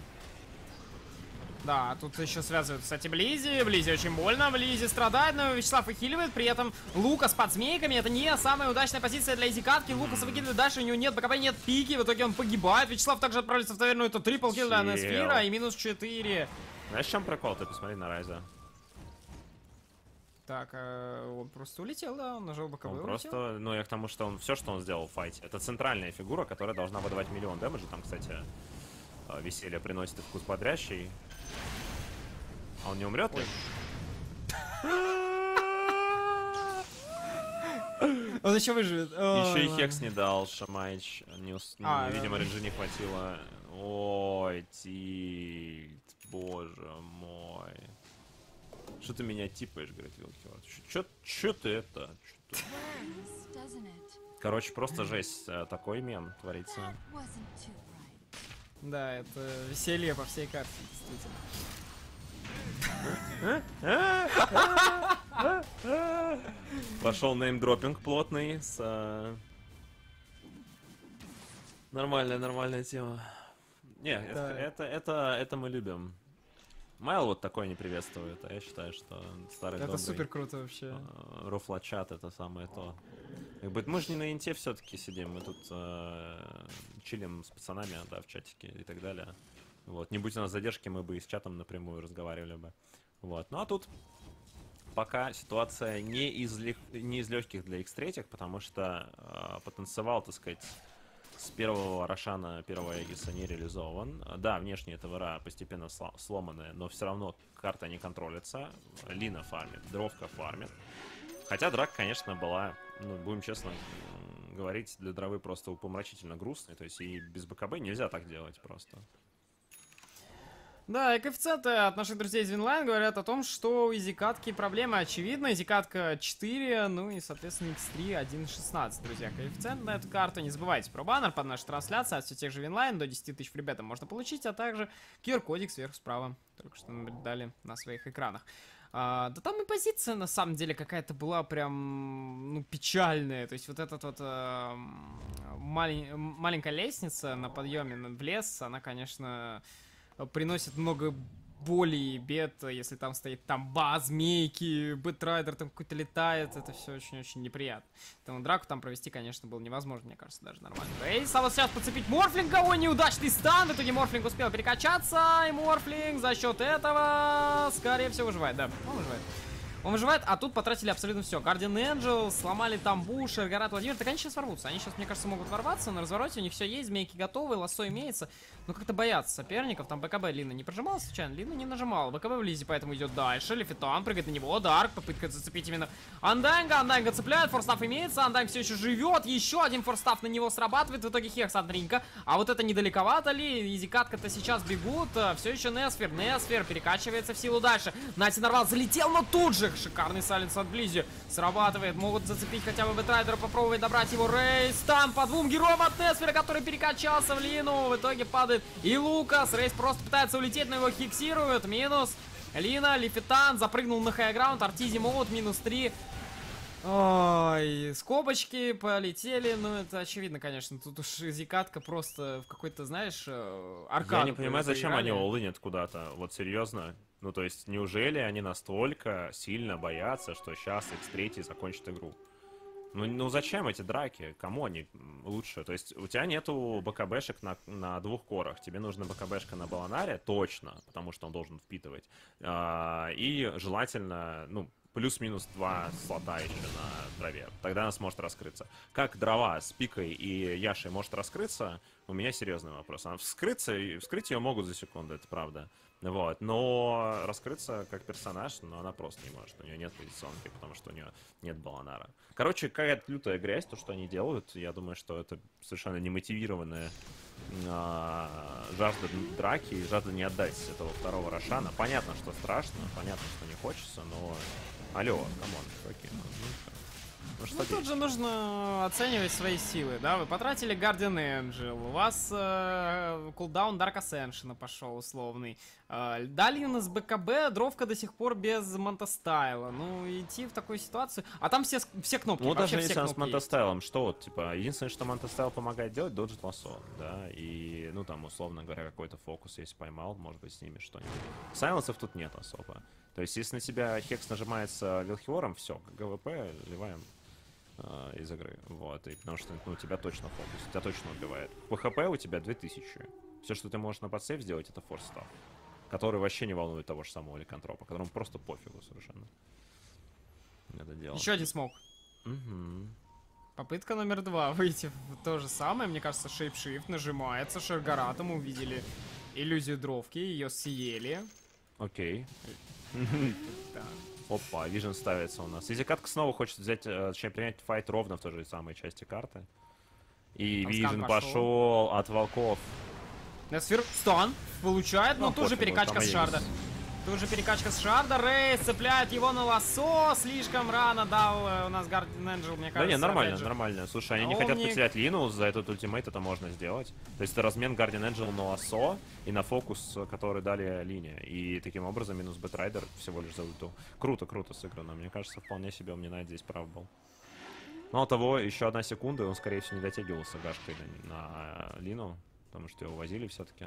Да, тут еще связывают, кстати, Близи. Близи очень больно, Близи страдает, но Вячеслав выхиливает. При этом Лукас под змейками. Это не самая удачная позиция для Изикатки. Лукаса выкидывает дальше, у него нет БКБ, нет пики. В итоге он погибает. Вячеслав также отправится в таверну. Это трипл килл для Несфира и минус четыре. Знаешь, в чем прикол? Ты посмотри на Райза. Так, э, он просто улетел, да, он нажал БКБ. Он просто, ну я к тому, что он все, что он сделал в файте, это центральная фигура, которая должна выдавать миллион дэмэджа. Там, кстати, веселье приносит и вкус бодрящий. А он не умрет ли? Он еще выживет. Еще и хекс не дал, Шамайч. Не ус... а, ну, видимо, ренджи не хватило. Ой, тильт, боже мой. Что ты меня типаешь, говорит Вилкивард? Че, че ты это? Чё ты? Короче, просто жесть. Такой мем творится. Да, это веселье по всей карте, действительно. Пошел неймдропинг плотный с... Нормальная, нормальная тема. Не, это, это, это, это мы любим. Майл вот такой не приветствует, а я считаю, что старый это добрый... супер круто вообще. Рофлачат это самое то. Как бы мы же не на инте все-таки сидим, мы тут э, чилим с пацанами, да, в чатике и так далее. Вот, не будь у нас задержки, мы бы и с чатом напрямую разговаривали бы. Вот, ну а тут пока ситуация не из, лег... не из легких для икс три, потому что э, потенциал, так сказать, с первого Рошана, первого Эгиса не реализован. Да, внешне это ВРА постепенно сломанная, но все равно карта не контролится. Лина фармит, Дровка фармит. Хотя драка, конечно, была, ну, будем честно говорить, для дровы просто упомрачительно грустной. То есть и без БКБ нельзя так делать просто. Да, и коэффициенты от наших друзей из Винлайн говорят о том, что у Изикатки проблема очевидна. Изикатка четыре, ну и, соответственно, икс три один шестнадцать, друзья. Коэффициент на эту карту. Не забывайте про баннер под нашей трансляцией от все тех же Винлайн. До десяти тысяч фрибетом можно получить, а также ку ар-кодик сверху справа. Только что наблюдали на своих экранах. А, да там и позиция, на самом деле, какая-то была прям, ну, печальная. То есть вот этот вот... А, малень... маленькая лестница на подъеме в лес, она, конечно, приносит много боли и бед, если там стоит тамба, змейки, бэтрайдер там какой-то летает, это все очень-очень неприятно. Поэтому драку там провести, конечно, было невозможно, мне кажется, даже нормально. Рейс, а вот сейчас подцепить Морфлинга, ой, неудачный стан, в итоге Морфлинг успел перекачаться, и Морфлинг за счет этого, скорее всего, выживает, да, он выживает. Он выживает, а тут потратили абсолютно все. Guardian Angel, сломали тамбу, Шергарат, Владимир. Так они сейчас ворвутся. Они сейчас, мне кажется, могут ворваться на развороте. У них все есть, змейки готовы, лассо имеется. Но как-то боятся соперников. Там БКБ Лина не прожимала случайно? Лина не нажимала. БКБ в Лизе, поэтому идет дальше. Лефитан прыгает на него. Дарк, попытка зацепить именно Андайнга. Андайнга цепляет, форстаф имеется. Андайнг все еще живет. Еще один форстаф на него срабатывает. В итоге Хекс от Ринка. А вот это недалековато ли? Изикатка-то сейчас бегут. Все еще Несфер. Несфер перекачивается в силу дальше. Нати Нарвал залетел, но тут же шикарный сайленс от Близи срабатывает. Могут зацепить хотя бы Бэтрайдера, попробовать добрать его. Рейс там по двум героям от Несфера, который перекачался в Лину. В итоге падает и Лукас. Рейс просто пытается улететь, но его хиксируют. Минус. Лина, Лефитан запрыгнул на хайграунд. Артизи Моут минус три. Ой, скобочки полетели, ну это очевидно, конечно. Тут уж Зикатка просто в какой-то, знаешь, аркаду. Я не понимаю, зачем они улынят куда-то, вот серьезно. Ну то есть, неужели они настолько сильно боятся, что сейчас икс три закончит игру? Ну, ну зачем эти драки? Кому они лучше? То есть у тебя нету БКБшек на, на двух корах. Тебе нужна БКБшка на Баланаре, точно, потому что он должен впитывать. А, и желательно, ну, плюс-минус два слота еще на траве. Тогда она сможет раскрыться. Как дрова с Пикой и Яшей может раскрыться, у меня серьезный вопрос. Она вскрыться, вскрыть ее могут за секунду, это правда. Вот, но раскрыться как персонаж, ну, она просто не может. У нее нет позиционки, потому что у нее нет Баланара. Короче, какая-то лютая грязь, то, что они делают. Я думаю, что это совершенно немотивированная а, жажда драки и жажда не отдать этого второго Рошана. Понятно, что страшно, понятно, что не хочется, но... Алло, камон, чуваки, ну, ну, ну тут же нужно оценивать свои силы, да? Вы потратили Guardian Angel, у вас э, кулдаун Dark Ascension пошел условный. Э, дали у нас БКБ, дровка до сих пор без Монтастайла. Ну, идти в такую ситуацию... А там все, все кнопки, ну, вообще даже все если кнопки с Монтастайлом, что вот, типа, единственное, что Монтастайл помогает делать, доджит лассо, да? И, ну, там, условно говоря, какой-то фокус, если поймал, может быть, снимешь что-нибудь. Сайленсов тут нет особо. То есть, если на тебя Хекс нажимается Вилхиором, все, ГВП заливаем э, из игры. Вот, и потому что, ну, тебя точно фокус, тебя точно убивает. ПХП у тебя две тысячи. Все, что ты можешь на подсейв сделать, это форс-став, который вообще не волнует того же самого Ликантропа, которому просто пофигу совершенно. Это дело. Еще один смог. Угу. Попытка номер два. Выйти в то же самое. Мне кажется, шейпшифт нажимается. Шергаратом увидели иллюзию дровки. Ее съели. Окей. Да. Опа, Вижен ставится у нас. Изикатка снова хочет взять, точнее, принять файт ровно в той же самой части карты. И Вижен пошел от волков. Несфер стан получает, но ну, тут же перекачка с шарда. Тут же перекачка с шарда. Рейс цепляет его на лассо. Слишком рано дал э, у нас Guardian Angel, мне кажется. Да не, нормально, нормально. Слушай, они а не хотят не... потерять Лину, за этот ультимейт это можно сделать. То есть это размен Guardian Angel на лассо и на фокус, который дали Лине. И таким образом минус Бэтрайдер всего лишь за ульту. Круто, круто сыграно. Мне кажется, вполне себе Omni здесь прав был. Мало того, еще одна секунда, и он, скорее всего, не дотягивался гашкой на, на Лину, потому что его возили все-таки.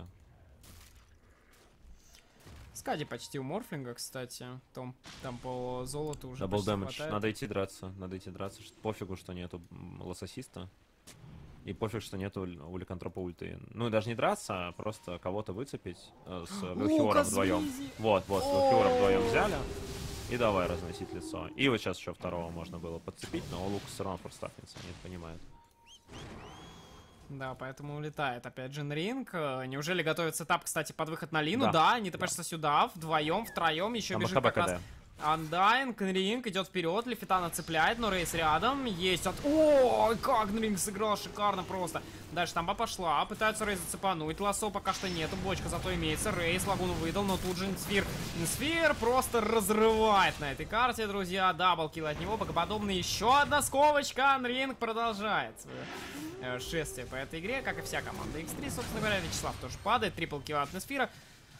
Скади почти у Морфлинга, кстати. Там, там по золоту уже Дабл дэмэдж. Надо идти драться. Надо идти драться. Пофигу, что нету лососиста. И пофиг, что нету у Ликантропа ульты. Ну и даже не драться, а просто кого-то выцепить э, с Вилхиором вдвоем. Вот, вот, с Вилхиором вдвоем взяли. И давай разносить лицо. И вот сейчас еще второго можно было подцепить, но Лукас все равно форстафнется, они это понимают. Да, поэтому улетает опять же Ринг. Неужели готовится этап, кстати, под выход на Лину? Да, да они топятся да. сюда, вдвоем, втроем, еще там бежит как раз Андайнг, Ринг идет вперед, Лефитана цепляет, но Рейс рядом, есть от... О, как Ринг сыграл шикарно просто. Дальше тамба пошла, пытаются Рейс зацепануть, лассо пока что нету, бочка зато имеется, Рейс лагуну выдал, но тут же Сфир, Сфир просто разрывает на этой карте, друзья, даблкил от него, богоподобный, еще одна сковочка, Ринг продолжает свое шествие по этой игре, как и вся команда икс три, собственно говоря, Вячеслав тоже падает, трипл килл от Несфира.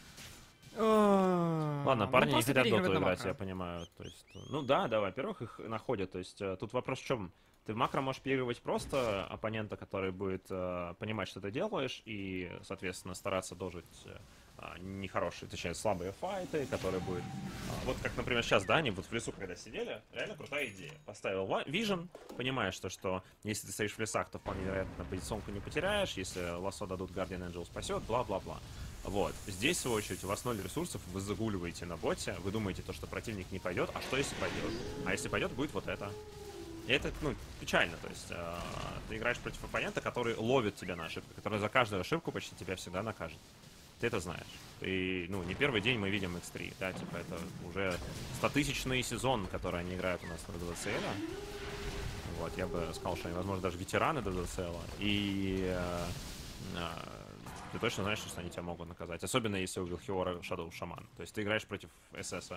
Ладно, парни ну, не хотят доту играть, я понимаю. То есть, ну да, да, во-первых, их находят. То есть тут вопрос в чем? Ты в макро можешь переигрывать просто оппонента, который будет э, понимать, что ты делаешь, и, соответственно, стараться дожить э, нехорошие, точнее, слабые файты, которые будет... Э, вот как, например, сейчас, да, они вот в лесу, когда сидели, реально крутая идея. Поставил вижен, понимаешь, что, что если ты стоишь в лесах, то вполне вероятно позиционку не потеряешь, если лассо дадут, Guardian Angel спасет, бла-бла-бла. Вот. Здесь, в свою очередь, у вас ноль ресурсов, вы загуливаете на боте, вы думаете, то, что противник не пойдет, а что если пойдет? А если пойдет, будет вот это. И это, ну, печально, то есть э, ты играешь против оппонента, который ловит тебя на ошибку, который за каждую ошибку почти тебя всегда накажет. Ты это знаешь. И, ну, не первый день мы видим икс три, да, типа это уже стотысячный сезон, который они играют у нас на ДВЦЛ. Вот, я бы сказал, что они, возможно, даже ветераны ДВЦЛ. И э, э, ты точно знаешь, что они тебя могут наказать. Особенно если у Вилхиора Shadow Shaman. То есть ты играешь против СС,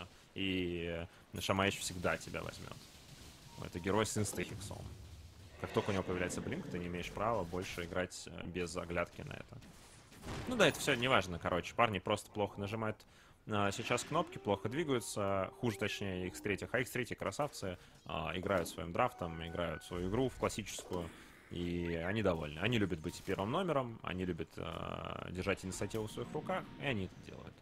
и Шамаич всегда тебя возьмет. Это герой с инстафиксом. Как только у него появляется блинк, ты не имеешь права больше играть без оглядки на это. Ну да, это все неважно, короче. Парни просто плохо нажимают а, сейчас кнопки, плохо двигаются. Хуже, точнее, икс три. А икс три красавцы а, играют своим драфтом, играют свою игру в классическую. И они довольны. Они любят быть первым номером, они любят а, держать инициативу в своих руках, и они это делают.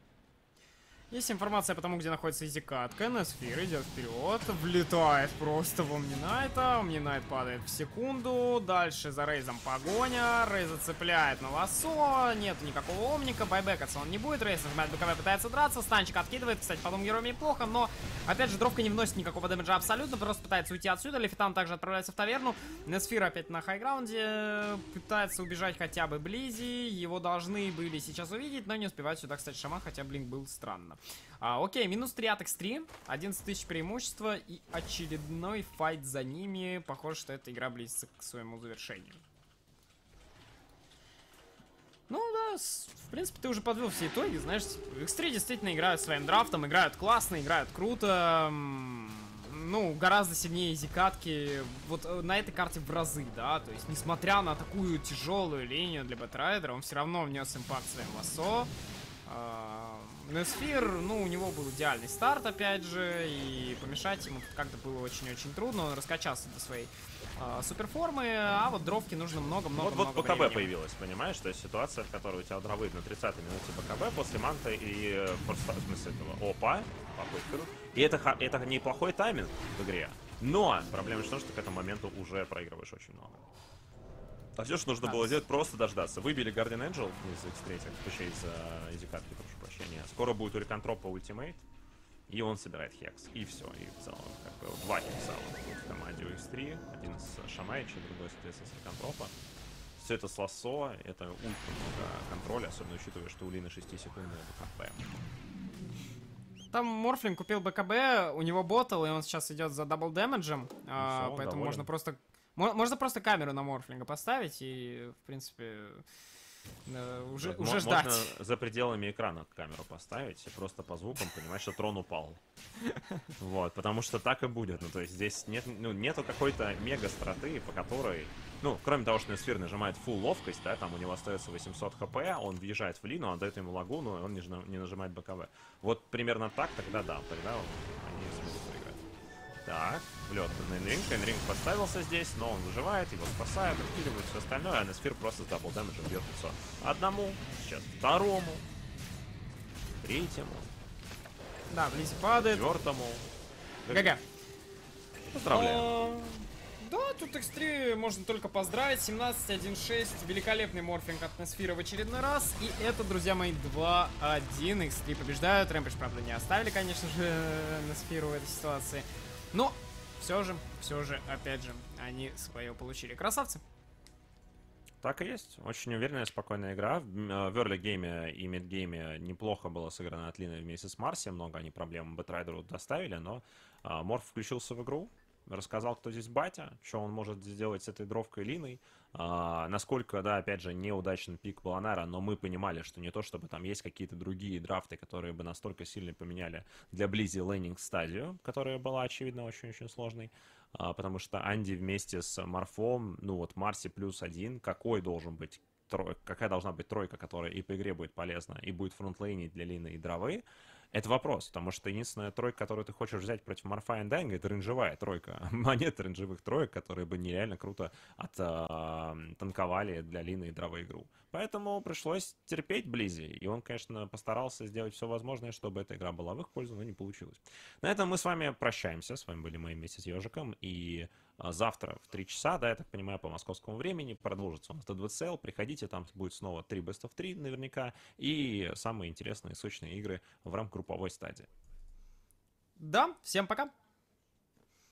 Есть информация по тому, где находится изикатка. Несфир идет вперед, влетает просто в Омнинайта. Омнинайт падает в секунду. Дальше за Рейзом погоня. Рейза цепляет на лассо. Нет никакого омника. Байбекаться он не будет. Рейз нажимает БКВ, пытается драться. Станчик откидывает. Кстати, потом героям неплохо, но опять же дровка не вносит никакого дэмэджа абсолютно. Просто пытается уйти отсюда. Лефитан также отправляется в таверну. Несфир опять на хайграунде. Пытается убежать хотя бы Близи. Его должны были сейчас увидеть, но не успевает сюда, кстати, Шаман, хотя блинк был странно. А, окей, минус три от икс три, одиннадцать тысяч преимущества и очередной файт за ними. Похоже, что эта игра близится к своему завершению. Ну да, с, в принципе, ты уже подвел все итоги, знаешь, икс три действительно играют своим драфтом, играют классно, играют круто. Ну, гораздо сильнее изикатки вот на этой карте в разы, да, то есть, несмотря на такую тяжелую линию для Бэтрайдера, он все равно внес импакт своим лассо. Несфир, ну, у него был идеальный старт, опять же, и помешать ему тут как-то было очень-очень трудно. Он раскачался до своей э, суперформы, а вот дровки нужно много-много-много Вот, вот БКБ времени. появилась, понимаешь? То есть ситуация, в которой у тебя дровы на тридцатой минуте БКБ после манта и просто, в смысле, этого опа, и это, это неплохой тайминг в игре. Но проблема в том, что к этому моменту уже проигрываешь очень много. А все, что нужно было сделать, просто дождаться. Выбили Guardian Angel из икс три, точнее из uh, изикатки, прошу прощения. Скоро будет у Ликантропа ультимейт, и он собирает хекс. И все, и в целом, как бы, два хекса в команде у икс три. Один с Шамаича, другой, соответственно, с Ликантропа. Все это с лассо, это ультра много контроля, особенно учитывая, что у Лины шестисекундная БКБ. Там Морфлин купил БКБ, у него ботл, и он сейчас идет за дабл дэмэджем, а, все, поэтому доволен. можно просто... Можно просто камеру на Морфлинга поставить и, в принципе, э, уже, Вот, уже можно ждать. Можно за пределами экрана камеру поставить и просто по звукам понимать, что трон упал. Вот, потому что так и будет. Ну, то есть здесь нет, ну, нету какой-то мега-страты, по которой... Ну, кроме того, что Несфир нажимает full ловкость, да, там у него остается восемьсот хп, он въезжает в лину, отдает ему лагуну, и он не нажимает БКВ. Вот примерно так, тогда да, тогда они смогут выиграть. Так, влет на Энринг. Энринг подставился здесь, но он выживает, его спасают, откидывают все остальное, а Несфир просто с дабл дэмэджем бьет лицо. Одному, сейчас второму, третьему. Да, Близи падает. Четвертому. ГГ. Поздравляю. А, да, тут икс три можно только поздравить. семнадцать один шесть. Великолепный морфинг от Несфира в очередной раз. И это, друзья мои, два один. икс три побеждают. Рэмпидж, правда, не оставили, конечно же, Несфиру в этой ситуации. Но все же, все же, опять же, они свое получили. Красавцы. Так и есть. Очень уверенная, спокойная игра. В early-гейме и мид-гейме неплохо было сыграно от Лины вместе с Марси. Много они проблем Бэтрайдеру доставили, но а, Морф включился в игру, рассказал, кто здесь батя, что он может сделать с этой дровкой Линой. А, насколько, да, опять же, неудачный пик Баланара, но мы понимали, что не то, чтобы там есть какие-то другие драфты, которые бы настолько сильно поменяли для Близи лейнинг стадию, которая была, очевидно, очень-очень сложной. А, потому что Анди вместе с Морфом, ну вот Марси плюс один, какой должен быть тройка, какая должна быть тройка, которая и по игре будет полезна, и будет фронтлейнить для Лины и дровы, Это вопрос, потому что единственная тройка, которую ты хочешь взять против Морфа и Дайнга, это рейнджевая тройка. А нет рейнджевых троек, которые бы нереально круто оттанковали для Лины и Дровой игру. Поэтому пришлось терпеть Близи. И он, конечно, постарался сделать все возможное, чтобы эта игра была в их пользу, но не получилось. На этом мы с вами прощаемся. С вами были мы вместе с Ежиком. И а, завтра в три часа, да, я так понимаю, по московскому времени, продолжится у нас тэ два си эл. Приходите, там будет снова три бест оф три наверняка. И самые интересные, сочные игры в рамках групповой стадии. Да, всем пока!